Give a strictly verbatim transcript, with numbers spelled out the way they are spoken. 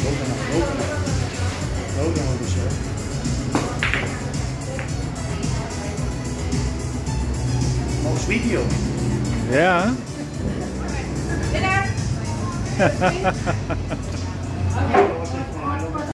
Coconut, coconut. Coconut will be sure. Oh, sweet deal. Yeah. Dinner.